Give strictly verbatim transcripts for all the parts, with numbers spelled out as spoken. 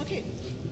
Okay.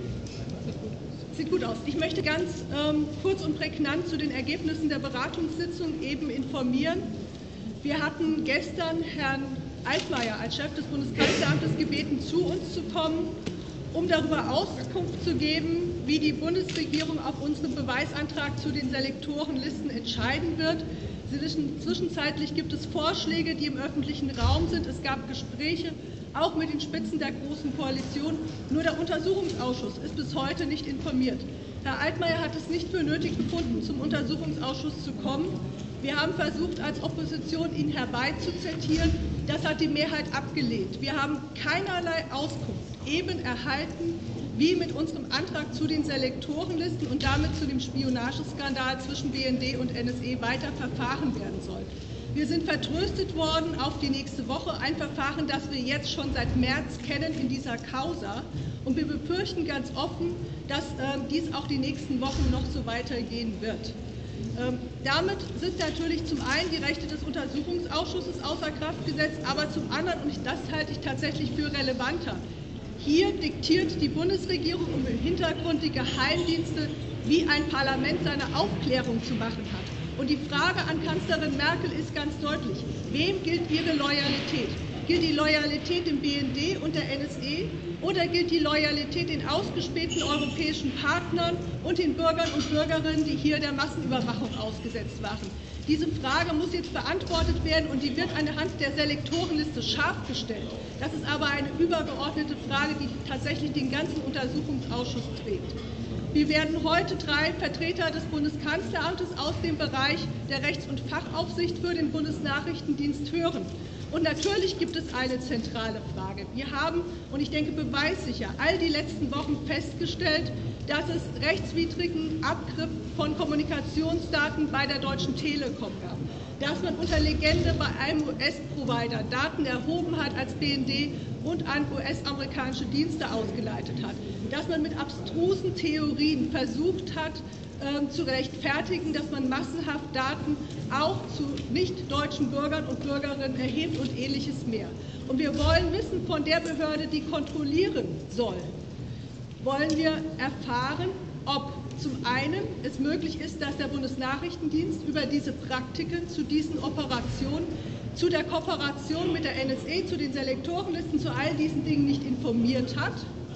Sieht gut aus. Ich möchte ganz ähm, kurz und prägnant zu den Ergebnissen der Beratungssitzung eben informieren. Wir hatten gestern Herrn Altmaier als Chef des Bundeskanzleramtes gebeten, zu uns zu kommen, um darüber Auskunft zu geben, wie die Bundesregierung auf unseren Beweisantrag zu den Selektorenlisten entscheiden wird. Zwischenzeitlich gibt es Vorschläge, die im öffentlichen Raum sind. Es gab Gespräche, auch mit den Spitzen der Großen Koalition. Nur der Untersuchungsausschuss ist bis heute nicht informiert. Herr Altmaier hat es nicht für nötig befunden, zum Untersuchungsausschuss zu kommen. Wir haben versucht, als Opposition ihn herbeizuzitieren. Das hat die Mehrheit abgelehnt. Wir haben keinerlei Auskunft eben erhalten, wie mit unserem Antrag zu den Selektorenlisten und damit zu dem Spionageskandal zwischen B N D und N S E weiter verfahren werden soll. Wir sind vertröstet worden auf die nächste Woche, ein Verfahren, das wir jetzt schon seit März kennen in dieser Causa. Und wir befürchten ganz offen, dass äh, dies auch die nächsten Wochen noch so weitergehen wird. Ähm, damit sind natürlich zum einen die Rechte des Untersuchungsausschusses außer Kraft gesetzt, aber zum anderen, und das halte ich tatsächlich für relevanter, hier diktiert die Bundesregierung und im Hintergrund die Geheimdienste, wie ein Parlament seine Aufklärung zu machen hat. Und die Frage an Kanzlerin Merkel ist ganz deutlich: Wem gilt ihre Loyalität? Gilt die Loyalität dem B N D und der N S E oder gilt die Loyalität den ausgespähten europäischen Partnern und den Bürgern und Bürgerinnen, die hier der Massenüberwachung ausgesetzt waren? Diese Frage muss jetzt beantwortet werden, und die wird anhand der Selektorenliste scharf gestellt. Das ist aber eine übergeordnete Frage, die tatsächlich den ganzen Untersuchungsausschuss trägt. Wir werden heute drei Vertreter des Bundeskanzleramtes aus dem Bereich der Rechts- und Fachaufsicht für den Bundesnachrichtendienst hören. Und natürlich gibt es eine zentrale Frage. Wir haben, und ich denke beweissicher, all die letzten Wochen festgestellt, dass es rechtswidrigen Abgriff von Kommunikationsdaten bei der Deutschen Telekom gab, dass man unter Legende bei einem U S-Provider Daten erhoben hat als B N D und an U S-amerikanische Dienste ausgeleitet hat, dass man mit abstrusen Theorien versucht hat, äh, zu rechtfertigen, dass man massenhaft Daten auch zu nicht-deutschen Bürgern und Bürgerinnen erhebt und Ähnliches mehr. Und wir wollen wissen von der Behörde, die kontrollieren soll, wollen wir erfahren, ob zum einen es möglich ist, dass der Bundesnachrichtendienst über diese Praktiken zu diesen Operationen, zu der Kooperation mit der N S E, zu den Selektorenlisten, zu all diesen Dingen nicht informiert hat,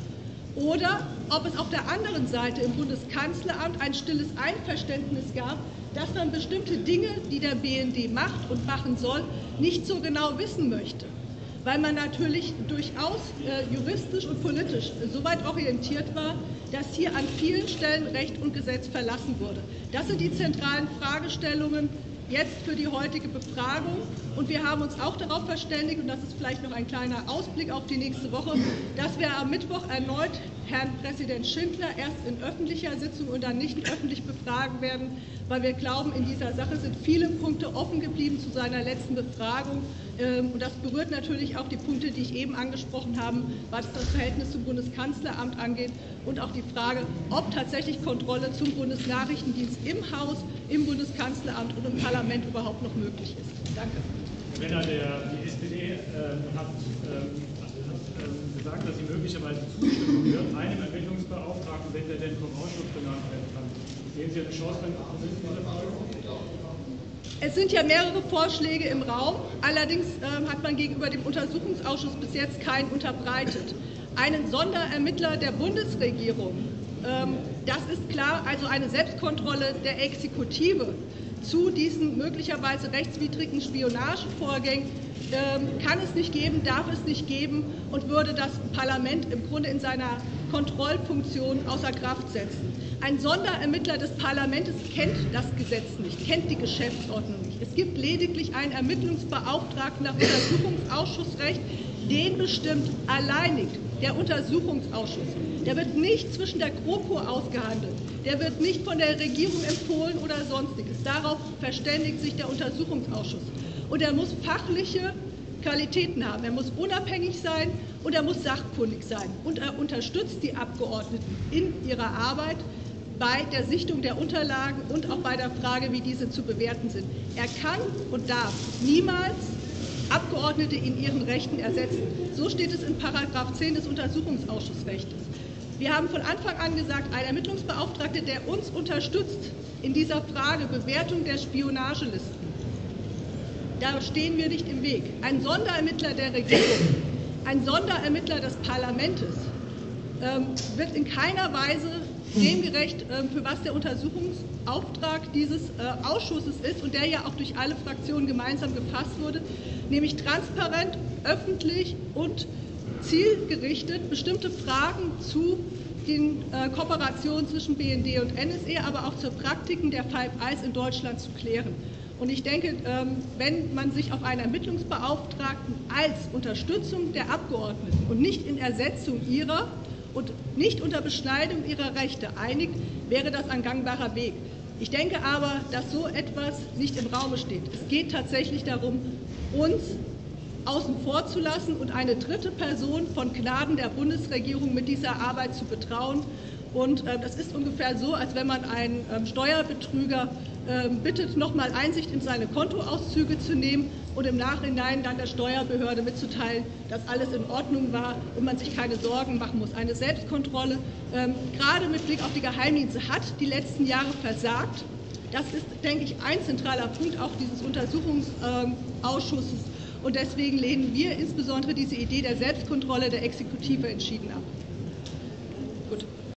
oder ob es auf der anderen Seite im Bundeskanzleramt ein stilles Einverständnis gab, dass man bestimmte Dinge, die der B N D macht und machen soll, nicht so genau wissen möchte, weil man natürlich durchaus äh, juristisch und politisch so weit orientiert war, dass hier an vielen Stellen Recht und Gesetz verlassen wurde. Das sind die zentralen Fragestellungen jetzt für die heutige Befragung. Und wir haben uns auch darauf verständigt, und das ist vielleicht noch ein kleiner Ausblick auf die nächste Woche, dass wir am Mittwoch erneut Herrn Präsident Schindler erst in öffentlicher Sitzung und dann nicht öffentlich befragen werden, weil wir glauben, in dieser Sache sind viele Punkte offen geblieben zu seiner letzten Befragung. Und das berührt natürlich auch die Punkte, die ich eben angesprochen habe, was das Verhältnis zum Bundeskanzleramt angeht und auch die Frage, ob tatsächlich Kontrolle zum Bundesnachrichtendienst im Haus, im Bundeskanzleramt und im Parlament überhaupt noch möglich ist. Danke. Herr Renner, der, die S P D äh, hat, ähm, hat ähm, gesagt, dass sie möglicherweise zustimmen wird, einem Ermittlungsbeauftragten, wenn der denn vom Ausschuss benannt werden kann. Sehen Sie eine Chance, wenn diese Frage? Es sind ja mehrere Vorschläge im Raum. Allerdings äh, hat man gegenüber dem Untersuchungsausschuss bis jetzt keinen unterbreitet. Einen Sonderermittler der Bundesregierung, ähm, das ist klar, also eine Selbstkontrolle der Exekutive zu diesen möglicherweise rechtswidrigen Spionagevorgängen ähm, kann es nicht geben, darf es nicht geben und würde das Parlament im Grunde in seiner Kontrollfunktion außer Kraft setzen. Ein Sonderermittler des Parlaments kennt das Gesetz nicht, kennt die Geschäftsordnung nicht. Es gibt lediglich einen Ermittlungsbeauftragten nach Untersuchungsausschussrecht, den bestimmt alleinig der Untersuchungsausschuss. Der wird nicht zwischen der GroKo ausgehandelt, der wird nicht von der Regierung empfohlen oder Sonstiges. Darauf verständigt sich der Untersuchungsausschuss. Und er muss fachliche Qualitäten haben. Er muss unabhängig sein und er muss sachkundig sein. Und er unterstützt die Abgeordneten in ihrer Arbeit bei der Sichtung der Unterlagen und auch bei der Frage, wie diese zu bewerten sind. Er kann und darf niemals Abgeordnete in ihren Rechten ersetzen. So steht es in Paragraph zehn des Untersuchungsausschussrechts. Wir haben von Anfang an gesagt, ein Ermittlungsbeauftragter, der uns unterstützt in dieser Frage Bewertung der Spionagelisten, da stehen wir nicht im Weg. Ein Sonderermittler der Regierung, ein Sonderermittler des Parlaments ähm, wird in keiner Weise dem gerecht, ähm, für was der Untersuchungsauftrag dieses äh, Ausschusses ist und der ja auch durch alle Fraktionen gemeinsam gefasst wurde, nämlich transparent, öffentlich und zielgerichtet bestimmte Fragen zu den äh, Kooperationen zwischen B N D und N S E, aber auch zu Praktiken der Five Eyes in Deutschland zu klären. Und ich denke, ähm, wenn man sich auf einen Ermittlungsbeauftragten als Unterstützung der Abgeordneten und nicht in Ersetzung ihrer und nicht unter Beschneidung ihrer Rechte einigt, wäre das ein gangbarer Weg. Ich denke aber, dass so etwas nicht im Raume steht. Es geht tatsächlich darum, uns außen vor zu lassen und eine dritte Person von Gnaden der Bundesregierung mit dieser Arbeit zu betrauen. Und äh, das ist ungefähr so, als wenn man einen ähm, Steuerbetrüger äh, bittet, nochmal Einsicht in seine Kontoauszüge zu nehmen und im Nachhinein dann der Steuerbehörde mitzuteilen, dass alles in Ordnung war und man sich keine Sorgen machen muss. Eine Selbstkontrolle, ähm, gerade mit Blick auf die Geheimdienste, hat die letzten Jahre versagt. Das ist, denke ich, ein zentraler Punkt auch dieses Untersuchungsausschusses. Und deswegen lehnen wir insbesondere diese Idee der Selbstkontrolle der Exekutive entschieden ab.